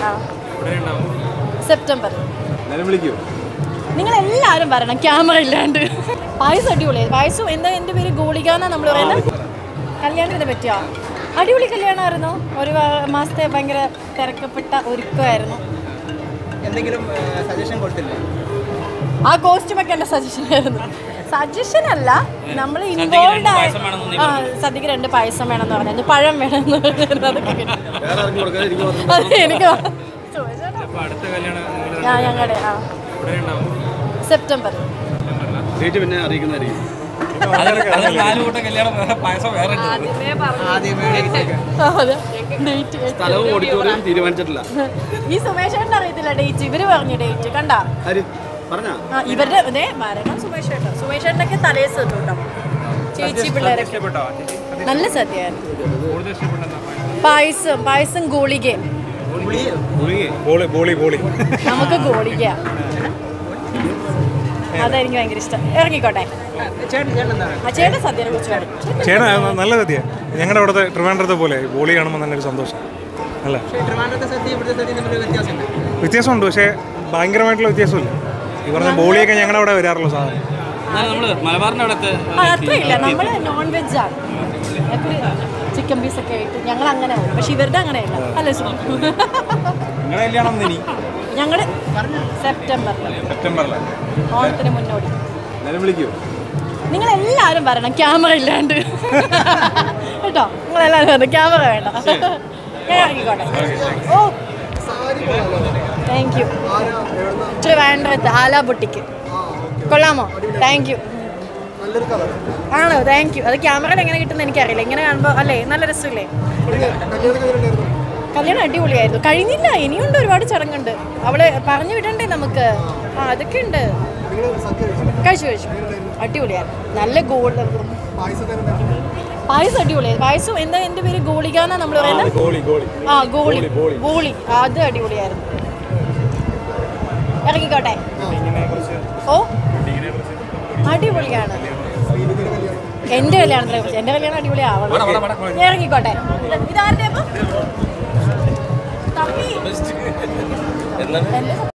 September. നിങ്ങൾ എല്ലാവരും പറയണം ക്യാമറ ഇല്ലാണ്ട്. പായസം അടിപൊളിയായി. പായസം എന്താ, എൻ്റെ പേര് ഗോളികാന്നാ നമ്മൾ പറയുന്നത്. കല്യാണത്തിനെ പറ്റിയോ? അടിപൊളി കല്യാണമായിരുന്നു. ഒരു മാസത്തെ ഭയങ്കര തിരക്കപ്പെട്ട ഒരുക്കമായിരുന്നു. എന്തെങ്കിലും സജഷൻ കൊടുത്തില്ലേ? ആ കോസ്റ്റ്യൂമൊക്കെ എൻ്റെ സജഷൻ ആയിരുന്നു. സജഷൻ അല്ല, നമ്മൾ ഇൻവോൾവ് ആയി. സദ്യക്ക് 2 പായസം വേണമെന്ന് പറഞ്ഞത്, പഴം വേണമെന്ന് പറഞ്ഞിരുന്നു. അതൊക്കെ എനിക്ക് ഞങ്ങളുടെ സെപ്റ്റംബർ. പിന്നെ അറിയിക്കുന്നതായിരിക്കും. തീരുമാനിച്ചിട്ടില്ല. ഈ സുമേഷേട്ടൻ അറിയത്തില്ല ഡേറ്റ്. ഇവര് പറഞ്ഞു ഡേറ്റ് കണ്ടാ ഇവരുടെ മരണം. സുമേഷേട്ടനൊക്കെ തലേസ് കേട്ടോ. ചേച്ചി പിള്ളേരൊക്കെ നല്ല സദ്യയായിരുന്നു. പായസം ഗോളിക. നമുക്ക് ഗോളിക അതായിരിക്കും ഭയങ്കര ഇഷ്ടം. ഇറങ്ങിക്കോട്ടെ. ചേട്ടൻ സദ്യയെ കുറിച്ച് ചേട്ടൻ നല്ല സദ്യ. ഞങ്ങളുടെ അവിടുത്തെ ട്രിവാൻഡ്രത്തെ പോലെ ബോളി കാണുമ്പോൾ തന്നെ ഒരു സന്തോഷം. അല്ല, വ്യത്യാസമുണ്ട്, പക്ഷേ ഭയങ്കരമായിട്ടുള്ള വ്യത്യാസമില്ല. ഈ പറഞ്ഞ ബോളിയൊക്കെ ഞങ്ങളുടെ അവിടെ വരാറുള്ളൂ സാധാരണ. അത്രയില്ല, നമ്മൾ നോൺ വെജ് ആണ്. ചിക്കൻ പീസൊക്കെ ആയിട്ട് ഞങ്ങൾ അങ്ങനെ പോകും. പക്ഷെ ഇവരുടെ അങ്ങനെയല്ല. അല്ലേ സു? ഞങ്ങളുടെ സെപ്റ്റംബറിൽ ഓണത്തിന് മുന്നോടി. നിങ്ങൾ എല്ലാവരും പറയണം ക്യാമറ ഇല്ലാണ്ട് കേട്ടോ. നിങ്ങളെല്ലാവരും പറഞ്ഞു ക്യാമറ വേണ്ട. ഞാൻ ഇറങ്ങിക്കോട്ടെ. ഓ താങ്ക് യു. ട്രിവാൻഡ്രത്ത് ആല ബുട്ടിക്ക്. കൊള്ളാമോ? Thank you. ആണോ? Thank you. അത് ക്യാമറയിൽ എങ്ങനെ കിട്ടുന്നത് എനിക്കറിയില്ല. ഇങ്ങനെ കാണുമ്പോൾ അല്ലേ നല്ല രസമില്ലേ? കല്യാണം അടിപൊളിയായിരുന്നു. കഴിഞ്ഞില്ല, ഇനിയുണ്ട്, ഒരുപാട് ചടങ്ങുണ്ട്. അവള് പറഞ്ഞു വിടണ്ടേ നമുക്ക്. അതൊക്കെ ഉണ്ട്. കഴിച്ചു അടിപൊളിയായിരുന്നു. നല്ല പായസം അടിപൊളിയായി. പായസം എന്താ, എൻ്റെ പേര് ഗോളികാന്നാ നമ്മൾ പറയുന്നത്. ഗോളി അത് അടിപൊളിയായിരുന്നു. ഇറങ്ങിക്കോട്ടെ. ഓ അടിപൊളിയാണ്. എൻ്റെ കല്യാണത്തിനെ കുറിച്ച്. എൻ്റെ കല്യാണം അടിപൊളി ആവണം. ഇറങ്ങിക്കോട്ടെ. ഇതാരുടെ